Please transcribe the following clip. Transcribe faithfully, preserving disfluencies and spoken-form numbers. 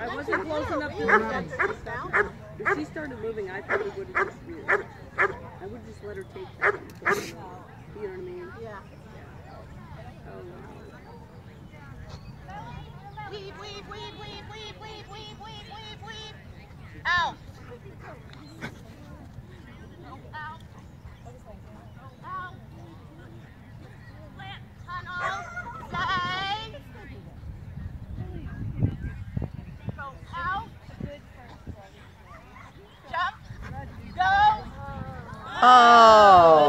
I wasn't close enough to the If she started moving, I probably would have just reared. I would just let her take that. You know what I mean? Yeah. Oh no. Weave, weave, weave, weave, weave, weave, weave, weave, weave, weave. Out. Out. Out. Plant, tunnel, play. Go out. Jump. Go. Oh.